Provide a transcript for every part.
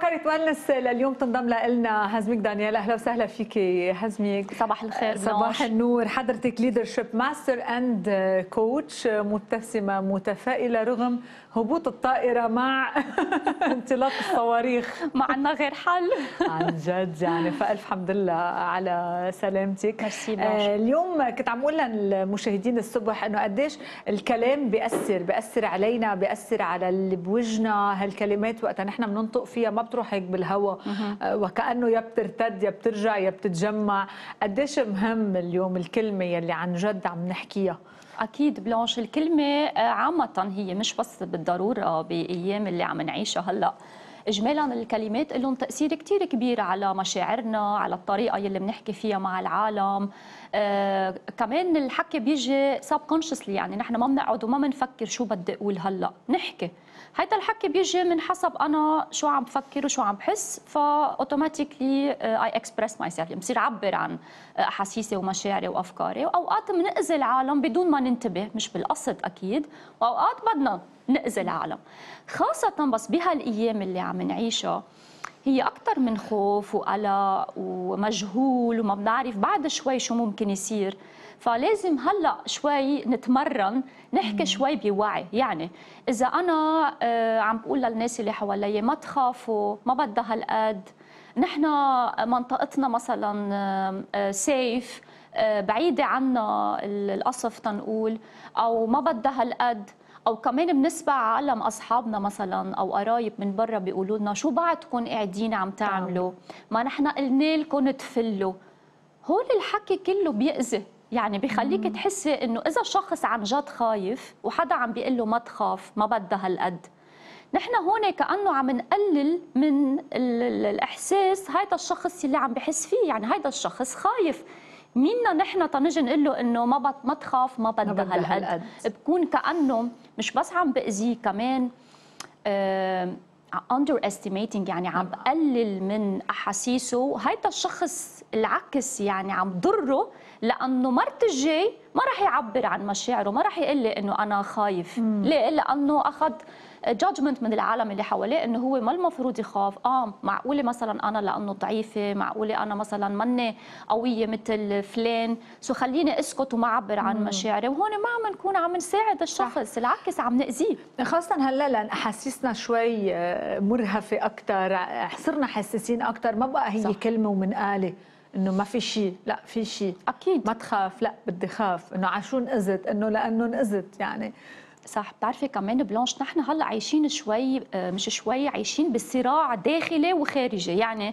فقرة ونس لليوم تنضم لنا هزميك دانيال. اهلا وسهلا فيك هزميك. صباح الخير. صباح النور. حضرتك ليدرشيب ماستر اند كوتش، مبتسمة متفائلة رغم هبوط الطائرة مع انطلاق الصواريخ. ما عندنا غير حل. عن جد يعني، فألف حمد لله على سلامتك. ميرسي. اليوم كنت عم اقول للمشاهدين الصبح انه قديش الكلام بيأثر علينا، بيأثر على اللي بوجهنا. هالكلمات وقتها نحن بننطق فيها ما بتروح هيك بالهواء، وكأنه يا بترتد يا بترجع يا بتتجمع. قديش مهم اليوم الكلمة يلي عن جد عم نحكيها؟ أكيد بلانش، الكلمة عامة هي مش بس بالضرورة بأيام اللي عم نعيشها هلأ. إجمالاً الكلمات لهم تأثير كتير كبير على مشاعرنا، على الطريقة يلي بنحكي فيها مع العالم. كمان الحكي بيجي subconsciously، يعني نحن ما بنقعد وما بنفكر شو بدي أقول هلأ، نحكي. هيدا الحكي بيجي من حسب أنا شو عم بفكر وشو عم بحس، فأوتوماتيكلي I express myself، يعني بصير عبر عن أحاسيسي ومشاعري وأفكاري. وأوقات بنأذي العالم بدون ما ننتبه، مش بالقصد أكيد، وأوقات بدنا نأذي العالم، خاصة بس بهالأيام اللي عم نعيشها. هي أكثر من خوف وقلق ومجهول وما بنعرف بعد شوي شو ممكن يصير. فلازم هلا شوي نتمرن نحكي شوي بوعي. يعني إذا أنا عم بقول للناس اللي حوالي ما تخافوا، ما بدها هالقد، نحن منطقتنا مثلا سيف، بعيدة عنا القصف تنقول، أو ما بدها هالقد. أو كمان بنسمع عالم أصحابنا مثلا أو قرايب من برا بيقولوا لنا شو بعدكم قاعدين عم تعملوا؟ ما نحن قلنا لكم تفلوا. هول الحكي كله بيأذي، يعني بخليك تحسي إنه إذا شخص عن جد خايف وحدا عم بيقول له ما تخاف، ما بدها هالقد، نحن هون كأنه عم نقلل من الإحساس هيدا الشخص اللي عم بحس فيه. يعني هيدا الشخص خايف، ميننا نحن تنجي نقول له انه ما تخاف، ما بدها هالقد. بكون كأنه مش بس عم بأذيه، كمان underestimating، يعني عم بقلل من احاسيسه. وهيدا الشخص العكس يعني عم ضره، لانه مرت الجاي ما راح يعبر عن مشاعره، ما راح يقول لي انه انا خايف. ليه؟ لانه اخذ جادجمنت من العالم اللي حواليه انه هو ما المفروض يخاف. معقوله مثلا انا لانه ضعيفه، معقوله انا مثلا ماني قويه مثل فلان، سو خليني اسكت وما اعبر عن مشاعري. وهون ما عم نكون عم نساعد الشخص، العكس عم ناذيه. خاصه هلا لان احاسيسنا شوي مرهفه اكثر، صرنا حساسين اكثر. ما بقى هي صح. كلمه ومنقاله انه ما في شيء، لا في شيء. اكيد ما تخاف، لا بدي خاف، انه عشو انأذت، انه لانه انأذت يعني. صح. بتعرفي كمان بلانش، نحن هلا عايشين شوي، مش شوي، عايشين بالصراع داخلي وخارجي. يعني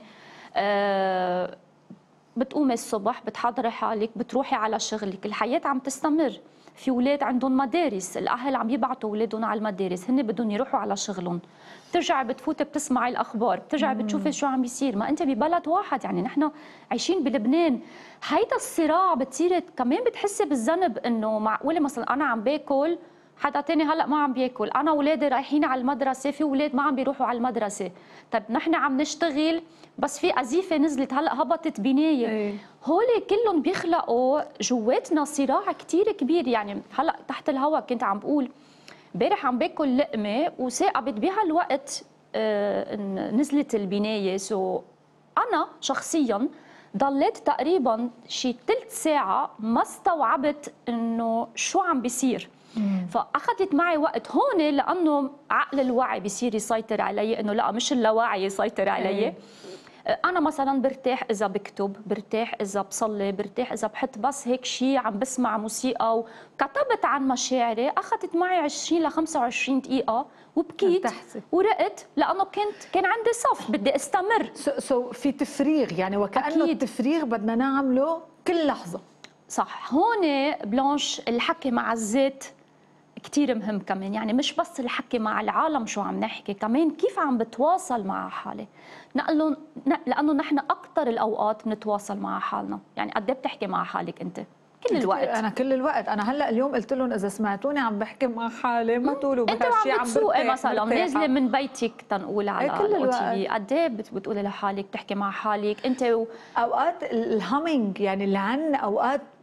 بتقومي الصبح، بتحضري حالك، بتروحي على شغلك، الحياة عم تستمر. في اولاد عندهم مدارس، الاهل عم يبعتوا اولادهم على المدارس، هن بدهم يروحوا على شغلهم. بترجعي بتفوتي بتسمعي الاخبار، بترجعي بتشوفي شو عم بيصير. ما انت ببلد واحد، يعني نحن عايشين بلبنان. هيدا الصراع بتصيري كمان بتحسي بالذنب، انه معقوله مثلا انا عم باكل، حدا تاني هلا ما عم بياكل، انا اولادي رايحين على المدرسه، في اولاد ما عم بيروحوا على المدرسه. طيب نحن عم نشتغل بس في قذيفه نزلت هلا هبطت بنايه. هول كلهم بيخلقوا جواتنا صراع كثير كبير. يعني هلا تحت الهواء كنت عم بقول امبارح عم باكل لقمه وثاقبت بهالوقت نزلت البنايه. انا شخصيا ضليت تقريبا شي ثلث ساعه ما استوعبت انه شو عم بيصير. فاخذت معي وقت هون، لانه عقل الوعي بيصير يسيطر علي، انه لا مش اللاوعي يسيطر علي. انا مثلا برتاح اذا بكتب، برتاح اذا بصلي، برتاح اذا بحط بس هيك شيء عم بسمع موسيقى وكتبت عن مشاعري. اخذت معي 20 ل 25 دقيقه وبكيت ورقت، لانه كان عندي صف بدي استمر. في تفريغ يعني، وكأنه التفريغ بدنا نعمله كل لحظه. صح. هون بلانش الحكي مع الذات كتير مهم كمان. يعني مش بس الحكي مع العالم شو عم نحكي، كمان كيف عم بتواصل مع حالي. لأنه نحن أكثر الأوقات بنتواصل مع حالنا. يعني قد ايه بتحكي مع حالك أنت؟ كل الوقت. أنا كل الوقت. أنا هلا اليوم قلت لهم إذا سمعتوني عم بحكي مع حالي ما تقولوا أنت عم بتسوقي مثلا، نازلة من بيتك تنقول على الأو تي في، قد ايه بتقولي لحالك، بتحكي مع حالك أنت أوقات الهامينج يعني اللي عنا، أوقات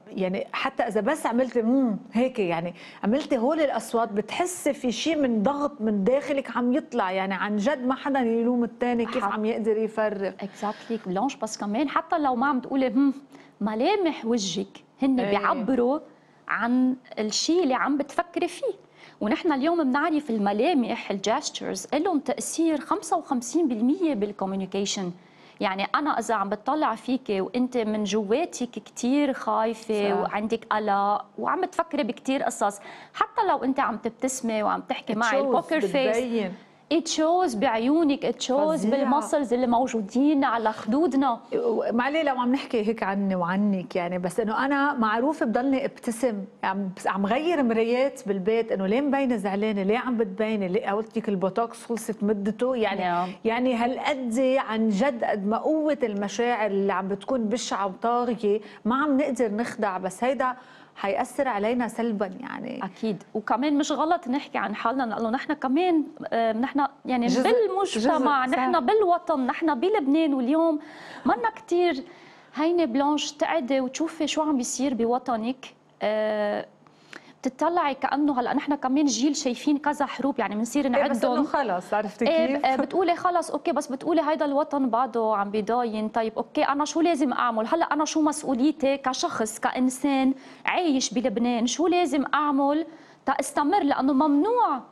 يعني حتى اذا بس عملتي هيك، يعني عملتي هول الاصوات، بتحسي في شيء من ضغط من داخلك عم يطلع، يعني عن جد ما حدا يلوم الثاني كيف عم يقدر يفرغ. اكزاكتلي بلانش. بس كمان حتى لو ما عم تقولي ملامح وجهك هن بيعبروا عن الشيء اللي عم بتفكري فيه. ونحن اليوم بنعرف الملامح الجاسترز لهم تاثير 55% بالكوميونيكيشن. يعني انا اذا عم بتطلع فيك وانت من جواتك كثير خايفه صح. وعندك قلق وعم تفكري بكثير قصص، حتى لو انت عم تبتسمي وعم تحكي معي البوكر فيس، اتشوز بعيونك، اتشوز بالمسلز اللي موجودين على خدودنا. معلي لو عم نحكي هيك عني وعنك يعني، بس انه انا معروف بضلني ابتسم، عم غير مرايات بالبيت، انه ليه مبينه زعلانه، ليه عم بتبيني، ليه قلت لك البوتوكس خلصت مدته يعني يعني هالقد عن جد قد ما قوه المشاعر اللي عم بتكون بشعه وطاغيه ما عم نقدر نخدع، بس هيدا حيأثر علينا سلبا يعني. اكيد. وكمان مش غلط نحكي عن حالنا، لانه نحن كمان نحن يعني بالمجتمع، نحن بالوطن، نحن بلبنان، واليوم منا كثير هينه بلانش تقعدي وتشوفي شو عم بيصير بوطنك. بتطلعي كانه هلا نحن كمان جيل شايفين كذا حروب، يعني بنصير نعدهم. بس انه خلص عرفتي كيف؟ بتقولي خلص اوكي، بس بتقولي هيدا الوطن بعده عم بيضاين. طيب اوكي انا شو لازم اعمل هلا؟ انا شو مسؤوليتي كشخص كانسان عايش بلبنان؟ شو لازم اعمل تاستمر؟ لانه ممنوع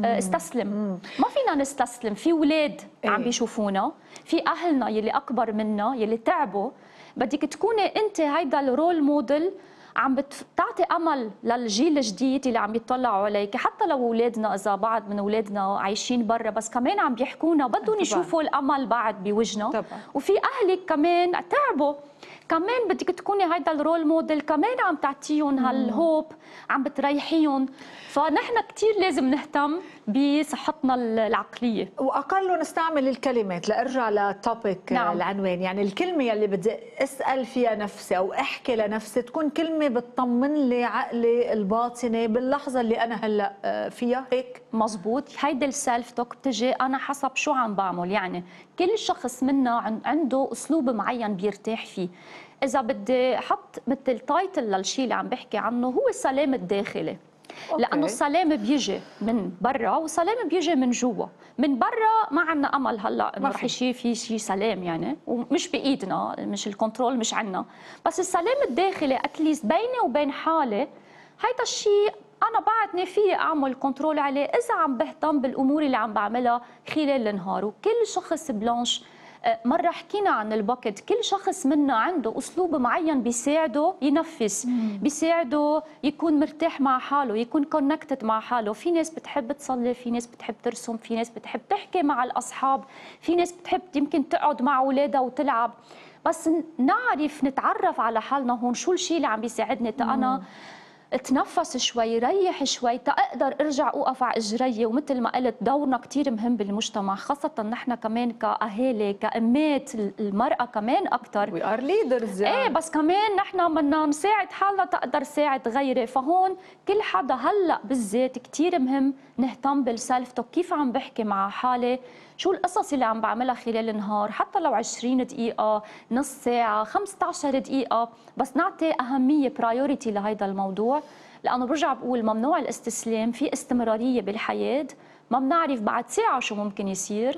استسلم. ما فينا نستسلم. في اولاد عم بيشوفونا، في اهلنا يلي اكبر منا يلي تعبوا. بدك تكوني انت هيدا الرول موديل، عم بتعطي امل للجيل الجديد اللي عم يطلعوا عليك. حتى لو اولادنا، اذا بعض من اولادنا عايشين برا، بس كمان عم بيحكونا بدهم يشوفوا الامل بعد بوجهنا. وفي اهلك كمان تعبوا، كمان بدك تكوني هيدا الرول موديل، كمان عم تعطيهم هالهوب، عم بتريحيهم. فنحن كثير لازم نهتم بصحتنا العقليه، واقل نستعمل الكلمات. لارجع للتوبيك العنوان، يعني الكلمه يلي بدي اسال فيها نفسي او احكي لنفسي تكون كلمه بتطمن لي عقلي الباطني باللحظه اللي انا هلا فيها. هيك مزبوط. هيدي السيلف توك بتجي انا حسب شو عم بعمل. يعني كل شخص منا عنده اسلوب معين بيرتاح فيه. اذا بدي احط مثل تايتل للشيء اللي عم بحكي عنه، هو السلام الداخلي. لانه السلام بيجي من برا والسلام بيجي من جوا. من برا ما عندنا امل هلا انه رح يصير في شيء سلام يعني، ومش بايدنا، مش الكنترول مش عندنا. بس السلام الداخلي اتليست بيني وبين حالي، هيدا الشيء انا بعدني في اعمل كنترول عليه اذا عم بهتم بالامور اللي عم بعملها خلال النهار. وكل شخص بلانش مرة حكينا عن الباكت، كل شخص منا عنده أسلوب معين بيساعده ينفس، بيساعده يكون مرتاح مع حاله، يكون كونكتد مع حاله. في ناس بتحب تصلي، في ناس بتحب ترسم، في ناس بتحب تحكي مع الأصحاب، في ناس بتحب يمكن تقعد مع أولادها وتلعب. بس نعرف نتعرف على حالنا هون، شو الشيء اللي عم بيساعدني أنا اتنفس شوي، ريح شوي، تقدر ارجع اوقف على اجري. ومثل ما قلت دورنا كثير مهم بالمجتمع، خاصه نحن كمان كاهالي كامات، المراه كمان اكثر. وي ار ليدرز يعني. ايه بس كمان نحن بدنا نساعد حالنا تقدر ساعد غيري. فهون كل حدا هلا بالذات كثير مهم نهتم بالسلف توك، كيف عم بحكي مع حالي، شو القصص اللي عم بعملها خلال النهار، حتى لو 20 دقيقة، نص ساعة، 15 دقيقة، بس نعطي أهمية برايورتي لهيدا الموضوع. لأنه برجع بقول ممنوع الاستسلام، في استمرارية بالحياة، ما بنعرف بعد ساعة شو ممكن يصير.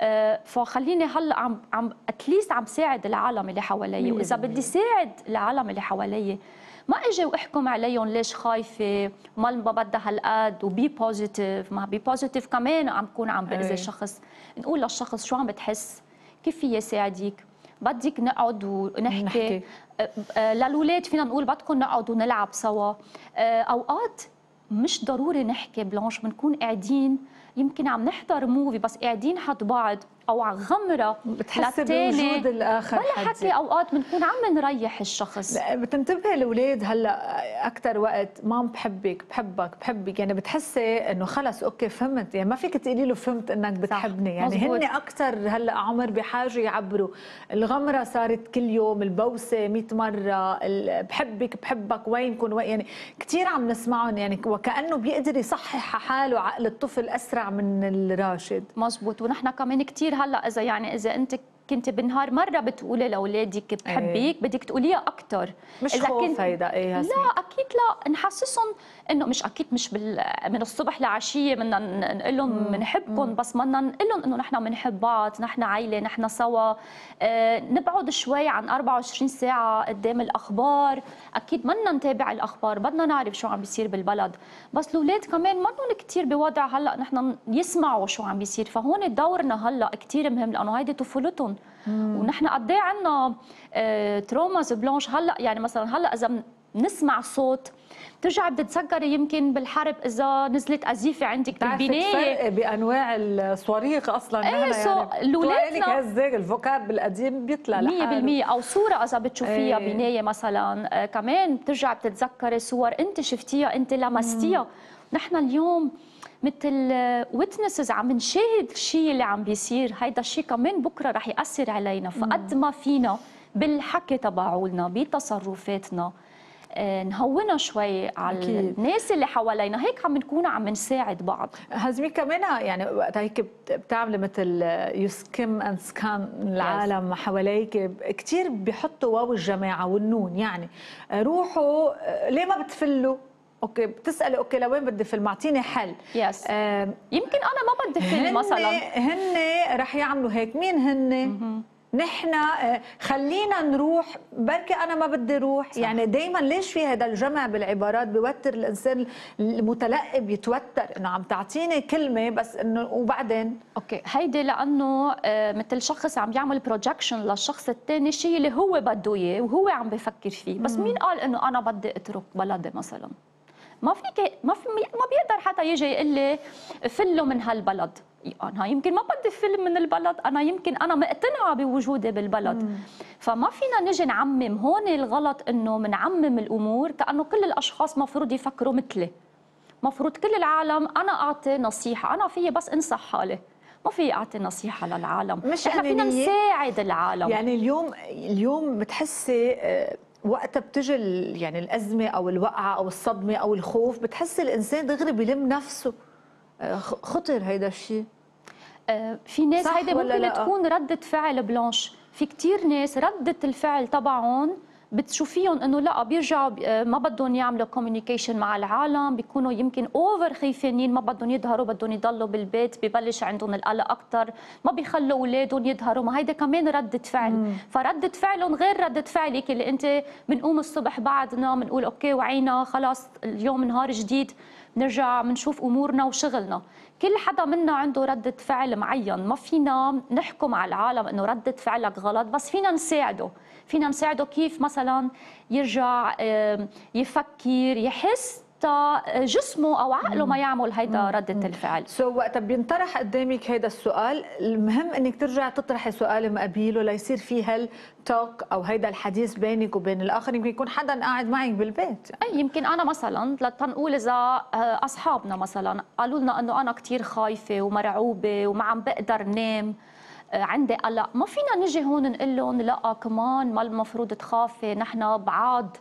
فخليني هلا عم اتليست عم ساعد العالم اللي حوالي. واذا بدي ساعد العالم اللي حوالي، ما اجي واحكم عليهم ليش خايفه ما بدها هالقد، وبي بوزيتيف. ما بي بوزيتيف كمان عم بكون عم باذي الشخص. نقول للشخص شو عم بتحس، كيف في ساعدك، بدك نقعد ونحكي. للولاد فينا نقول بدكم نقعد ونلعب سوا. اوقات مش ضروري نحكي بلانش، بنكون قاعدين يمكن عم نحضر موفي بس قاعدين حد بعض او على غمره بتحسي بوجود الاخر بلا حكي. اوقات بنكون عم نريح الشخص. بتنتبهي الاولاد هلا اكثر وقت مام بحبك بحبك، يعني بتحسي انه خلص اوكي فهمت، يعني ما فيك تقولي له فهمت انك بتحبني. يعني هن اكثر هلا عمر بحاجه يعبروا. الغمره صارت كل يوم، البوسه 100 مره، بحبك وينكم يعني كثير عم نسمعهم، يعني وكانه بيقدر يصحح حاله عقل الطفل اسرع من الراشد. مزبوط. ونحن كمان كثير هلا اذا انت كنت بالنهار مره بتقولي لاولادك بحبك، بدك تقوليها اكثر. مش خوف هيدا ايه لا اكيد لا، نحسسهم انه مش اكيد مش من الصبح لعشيه بدنا نقول لهم بنحبكم، بس بدنا نقول لهم انه نحن بنحب بعض، نحن عائله، نحن سوا. نبعد شوي عن 24 ساعه قدام الاخبار، اكيد بدنا نتابع الاخبار، بدنا نعرف شو عم بيصير بالبلد، بس الاولاد كمان منهم كثير بوضع هلا نحن يسمعوا شو عم بيصير، فهون دورنا هلا كثير مهم لانه هيدي طفولتهم. ونحن قد ايه عندنا تروماز بلانش هلا، يعني مثلا هلا اذا بنسمع صوت بترجعي بتتذكري يمكن بالحرب اذا نزلت قذيفه عندك بالبنايه. فرق بانواع الصواريخ اصلا. ايه يعني اولادنا هيك الفوكاب القديم بيطلع 100%. او صوره اذا بتشوفيها بنايه مثلا كمان بترجعي بتتذكري صور انت شفتيها انت لمستيها. نحن اليوم مثل ويتنسز عم نشاهد الشيء اللي عم بيصير، هيدا الشيء كمان بكره رح ياثر علينا، فقد ما فينا بالحكي تبعولنا بتصرفاتنا نهونها شوي على أكيد. الناس اللي حوالينا، هيك عم نكون عم نساعد بعض. هزمي كمان يعني وقت هيك بتعملي مثل يسكم اند سكان العالم حواليك، كثير بيحطوا واو الجماعه والنون، يعني روحوا ليه ما بتفلوا؟ اوكي بتسالي اوكي لوين بدي فيلم اعطيني حل. يس يمكن انا ما بدي فيلم مثلا، هن رح يعملوا هيك. مين هن؟ نحن خلينا نروح، بركي انا ما بدي روح. صح. يعني دائما ليش في هذا الجمع بالعبارات بيوتر الانسان المتلقي، بيتوتر انه عم تعطيني كلمه بس انه وبعدين اوكي هيدي لانه مثل شخص عم يعمل بروجكشن للشخص الثاني الشيء اللي هو بده اياه وهو عم بفكر فيه. بس مين قال انه انا بدي اترك بلدي مثلا؟ ما بيقدر حتى يجي يقول لي فلوا من هالبلد. انا يمكن ما بدي فيلم من البلد، انا يمكن انا مقتنعه بوجودي بالبلد. فما فينا نجي نعمم. هون الغلط انه بنعمم الامور كانه كل الاشخاص مفروض يفكروا مثلي، مفروض كل العالم انا اعطي نصيحه، انا فيي بس انصح حالي، ما في اعطي نصيحه للعالم. مش احنا فينا نساعد العالم. يعني اليوم بتحسي وقتها بتجي يعني الازمه او الوقعه او الصدمه او الخوف، بتحسي الانسان دغري بيلم نفسه. خطر هيدا الشيء. في ناس هيدي ممكن تكون ردة فعل بلانش. في كتير ناس ردة الفعل تبعهم بتشوفيهم انه لا بيرجعوا ما بدهم يعملوا كوميونيكيشن مع العالم، بيكونوا يمكن اوفر خايفين، ما بدهم يظهروا، بدهم يضلوا بالبيت، ببلش عندهم القلق اكثر، ما بيخلوا اولادهم يظهروا. ما هيدا كمان ردة فعل. فردة فعلهم غير ردة فعلك اللي انت بنقوم الصبح بعدنا بنقول اوكي وعينا خلاص اليوم نهار جديد، بنرجع بنشوف امورنا وشغلنا. كل حدا منا عنده ردة فعل معين، ما فينا نحكم على العالم انه ردة فعلك غلط، بس فينا نساعده. فينا نساعده كيف مثلا يرجع يفكر يحس جسمه او عقله ما يعمل هيدا ردة الفعل. وقت بينطرح قدامك هيدا السؤال، المهم انك ترجع تطرحي سؤال مقابله ليصير في هالتوك او هيدا الحديث بينك وبين الاخر. يمكن يكون حدا قاعد معك بالبيت. اي يمكن انا مثلا لتنقول اذا اصحابنا مثلا قالوا لنا انه انا كثير خايفه ومرعوبه وما عم بقدر نام، عندي قلق، ما فينا نجي هون نقول لهم لا كمان ما المفروض تخافي، نحن بعاد،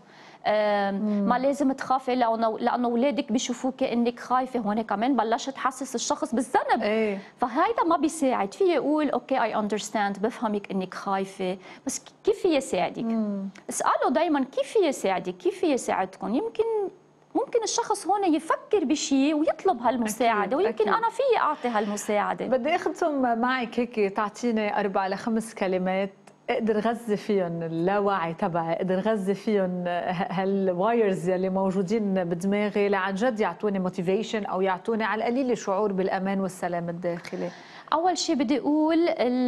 ما لازم تخافي لانه اولادك بيشوفوك انك خايفه. هون كمان بلشت تحسس الشخص بالذنب. فهيدا ما بيساعد. في يقول اوكي اي اندرستاند، بفهمك انك خايفه، بس كيف في يساعدك؟ اسالوا دائما كيف في يساعدك، كيف في يساعدكم. ممكن الشخص هون يفكر بشيء ويطلب هالمساعده، ويمكن انا فيي اعطي هالمساعده. بدي اختم معك هيك، تعطيني 4 ل 5 كلمات اقدر غذي فيهم اللاوعي تبعي، اقدر غذي فيهم هالوايرز يلي موجودين بدماغي لعن جد يعطوني موتيفيشن او يعطوني على القليل شعور بالامان والسلام الداخلي. اول شيء بدي اقول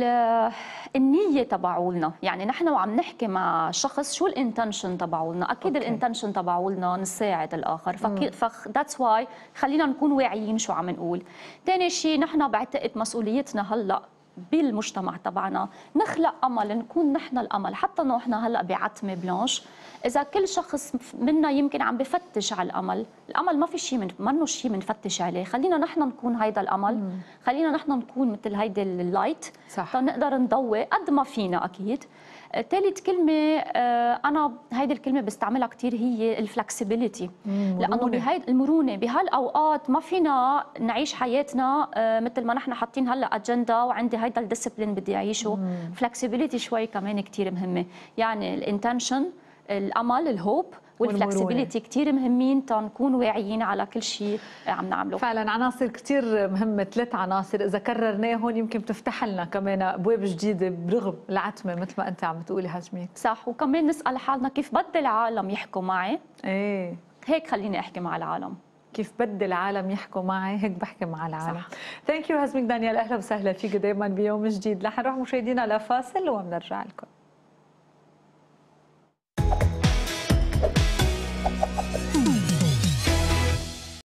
النيه تبعولنا، يعني نحن وعم نحكي مع شخص شو الانتنشن تبعولنا. اكيد الانتنشن تبعولنا نساعد الاخر، ذاتس واي خلينا نكون واعيين شو عم نقول. ثاني شيء نحن بعتقد مسؤوليتنا هلا بالمجتمع تبعنا نخلق امل، نكون نحن الامل. حتى انه احنا هلا بعتمه بلانش، اذا كل شخص منا يمكن عم بفتش على الامل ما في شيء منه شيء بنفتش عليه. خلينا نحن نكون هيدا الامل. خلينا نحن نكون مثل هيدا اللايت، تنقدر نضوي قد ما فينا. اكيد ثالث كلمة أنا هيدي الكلمة بستعملها كثير هي الفلكسبيليتي، لأنه بهيدي المرونة بهالأوقات ما فينا نعيش حياتنا مثل ما نحن حاطين هلا أجندة وعندي هيدا الديسبلين بدي أعيشه. فلكسبيليتي شوي كمان كثير مهمة، يعني الانتنشن، الأمل، الهوب والفلكسبيليتي كثير مهمين تنكون واعيين على كل شيء عم نعمله. فعلا عناصر كثير مهمه، 3 عناصر اذا كررناهم يمكن بتفتح لنا كمان ابواب جديده برغم العتمه مثل ما انت عم تقولي هاشميك. صح، وكمان نسال حالنا كيف بدي العالم يحكوا معي؟ ايه هيك خليني احكي مع العالم. كيف بدي العالم يحكوا معي هيك بحكي مع العالم. صح. ثانك يو هاشميك دانيال، اهلا وسهلا فيك دائما بيوم جديد. رح نروح مشاهدينا لفاصل وبنرجع لكم.